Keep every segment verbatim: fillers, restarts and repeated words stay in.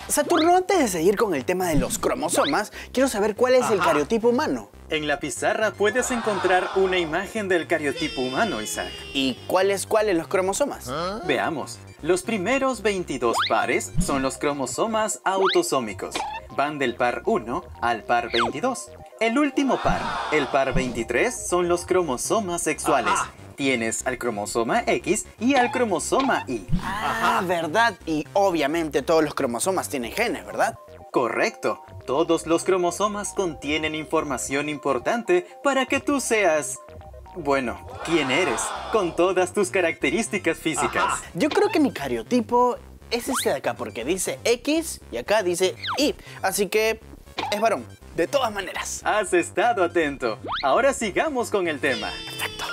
Saturno, antes de seguir con el tema de los cromosomas, quiero saber cuál es Ajá. el cariotipo humano. En la pizarra puedes encontrar una imagen del cariotipo humano, Isaac. ¿Y cuáles cuáles los cromosomas? ¿Ah? Veamos. Los primeros veintidós pares son los cromosomas autosómicos. Van del par uno al par veintidós. El último par, el par veintitrés, son los cromosomas sexuales. Ajá. Tienes al cromosoma X y al cromosoma Y. Ah, ¿verdad? Y obviamente todos los cromosomas tienen genes, ¿verdad? Correcto. Todos los cromosomas contienen información importante para que tú seas... bueno, ¿quién eres? Con todas tus características físicas. Ajá. Yo creo que mi cariotipo es este de acá, porque dice X y acá dice Y. Así que es varón, de todas maneras. Has estado atento. Ahora sigamos con el tema. Perfecto.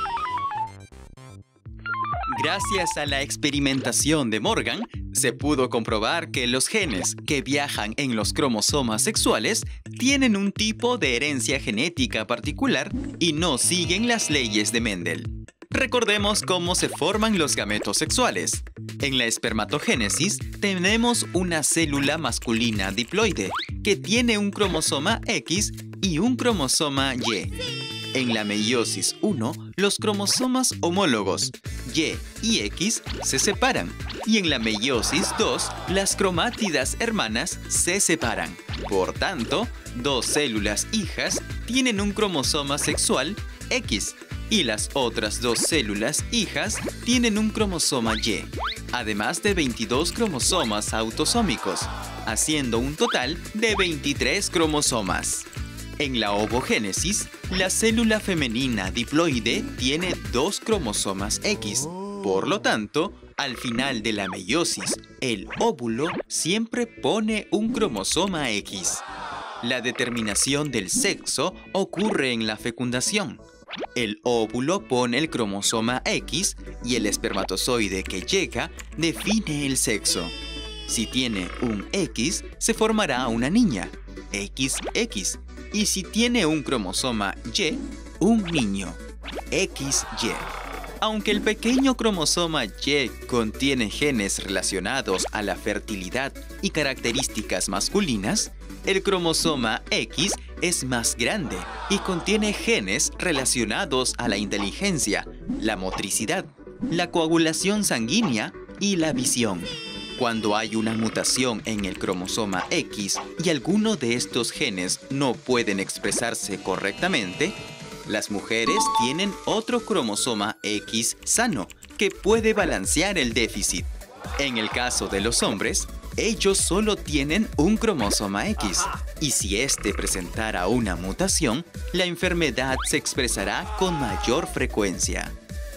Gracias a la experimentación de Morgan, se pudo comprobar que los genes que viajan en los cromosomas sexuales tienen un tipo de herencia genética particular y no siguen las leyes de Mendel. Recordemos cómo se forman los gametos sexuales. En la espermatogénesis tenemos una célula masculina diploide que tiene un cromosoma X y un cromosoma Y. En la meiosis uno, los cromosomas homólogos Y y X se separan, y en la meiosis dos, las cromátidas hermanas se separan. Por tanto, dos células hijas tienen un cromosoma sexual X, y las otras dos células hijas tienen un cromosoma Y, además de veintidós cromosomas autosómicos, haciendo un total de veintitrés cromosomas. En la ovogénesis, la célula femenina diploide tiene dos cromosomas X. Por lo tanto, al final de la meiosis, el óvulo siempre pone un cromosoma X. La determinación del sexo ocurre en la fecundación. El óvulo pone el cromosoma X y el espermatozoide que llega define el sexo. Si tiene un X, se formará una niña, equis equis. Y si tiene un cromosoma Y, un niño, equis ye. Aunque el pequeño cromosoma Y contiene genes relacionados a la fertilidad y características masculinas, el cromosoma X es más grande y contiene genes relacionados a la inteligencia, la motricidad, la coagulación sanguínea y la visión. Cuando hay una mutación en el cromosoma X y alguno de estos genes no pueden expresarse correctamente, las mujeres tienen otro cromosoma X sano que puede balancear el déficit. En el caso de los hombres, ellos solo tienen un cromosoma X, y si éste presentara una mutación, la enfermedad se expresará con mayor frecuencia.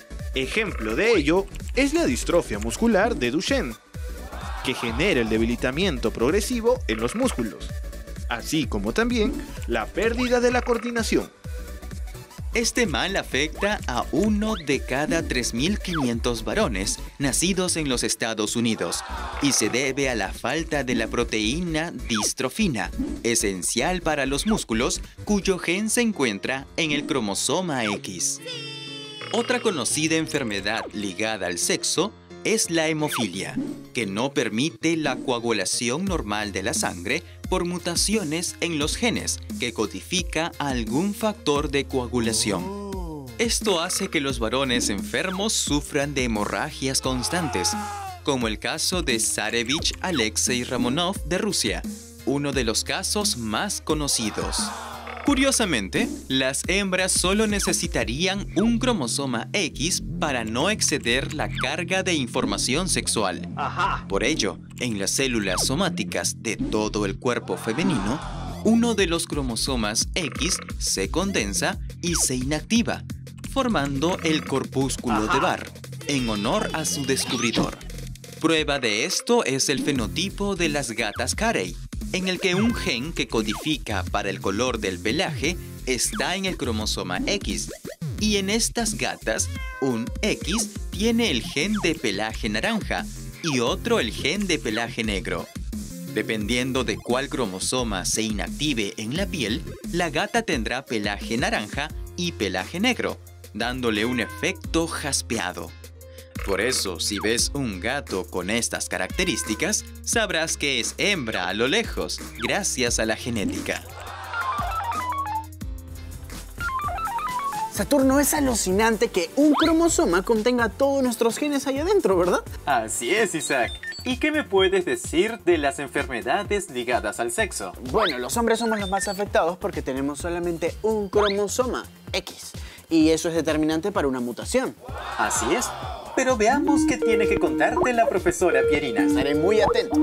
Ejemplo de ello es la distrofia muscular de Duchenne, que genera el debilitamiento progresivo en los músculos, así como también la pérdida de la coordinación. Este mal afecta a uno de cada tres mil quinientos varones nacidos en los Estados Unidos y se debe a la falta de la proteína distrofina, esencial para los músculos, cuyo gen se encuentra en el cromosoma X. Otra conocida enfermedad ligada al sexo es la hemofilia, que no permite la coagulación normal de la sangre por mutaciones en los genes que codifica algún factor de coagulación. Esto hace que los varones enfermos sufran de hemorragias constantes, como el caso de Zarevich Alexei Ramonov de Rusia, uno de los casos más conocidos. Curiosamente, las hembras solo necesitarían un cromosoma X para no exceder la carga de información sexual. Ajá. Por ello, en las células somáticas de todo el cuerpo femenino, uno de los cromosomas X se condensa y se inactiva, formando el corpúsculo Ajá. de Barr, en honor a su descubridor. Prueba de esto es el fenotipo de las gatas Carey, en el que un gen que codifica para el color del pelaje está en el cromosoma X, y en estas gatas, un X tiene el gen de pelaje naranja y otro el gen de pelaje negro. Dependiendo de cuál cromosoma se inactive en la piel, la gata tendrá pelaje naranja y pelaje negro, dándole un efecto jaspeado. Por eso, si ves un gato con estas características, sabrás que es hembra a lo lejos, gracias a la genética. Saturno, es alucinante que un cromosoma contenga todos nuestros genes ahí adentro, ¿verdad? Así es, Isaac. ¿Y qué me puedes decir de las enfermedades ligadas al sexo? Bueno, los hombres somos los más afectados porque tenemos solamente un cromosoma, X. Y eso es determinante para una mutación. Así es. Pero veamos qué tiene que contarte la profesora Pierina. Estaré muy atento.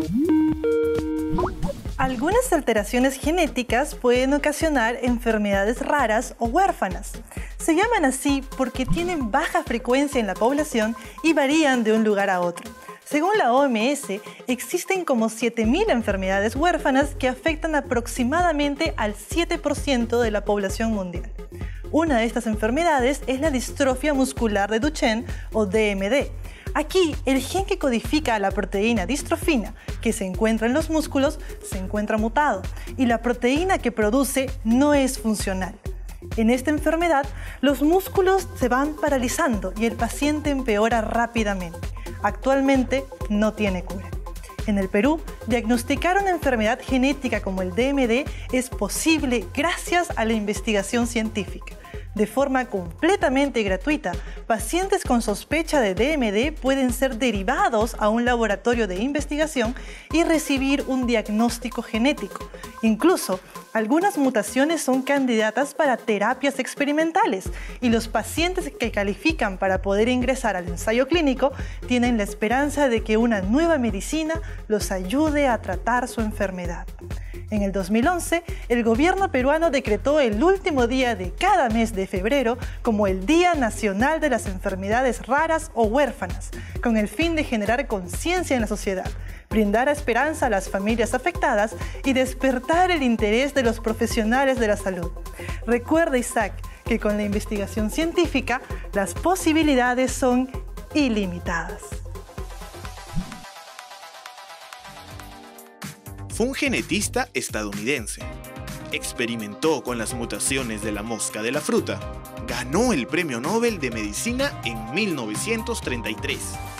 Algunas alteraciones genéticas pueden ocasionar enfermedades raras o huérfanas. Se llaman así porque tienen baja frecuencia en la población y varían de un lugar a otro. Según la O M S, existen como siete mil enfermedades huérfanas que afectan aproximadamente al siete por ciento de la población mundial. Una de estas enfermedades es la distrofia muscular de Duchenne o D M D. Aquí, el gen que codifica la proteína distrofina, que se encuentra en los músculos, se encuentra mutado y la proteína que produce no es funcional. En esta enfermedad, los músculos se van paralizando y el paciente empeora rápidamente. Actualmente no tiene cura. En el Perú, diagnosticar una enfermedad genética como el D M D es posible gracias a la investigación científica. De forma completamente gratuita, pacientes con sospecha de D M D pueden ser derivados a un laboratorio de investigación y recibir un diagnóstico genético. Incluso, algunas mutaciones son candidatas para terapias experimentales y los pacientes que califican para poder ingresar al ensayo clínico tienen la esperanza de que una nueva medicina los ayude a tratar su enfermedad. En el dos mil once, el gobierno peruano decretó el último día de cada mes de febrero como el Día Nacional de las Enfermedades Raras o Huérfanas, con el fin de generar conciencia en la sociedad, brindar esperanza a las familias afectadas y despertar el interés de los profesionales de la salud. Recuerda, Isaac, que con la investigación científica, las posibilidades son ilimitadas. Fue un genetista estadounidense. Experimentó con las mutaciones de la mosca de la fruta. Ganó el Premio Nobel de Medicina en mil novecientos treinta y tres.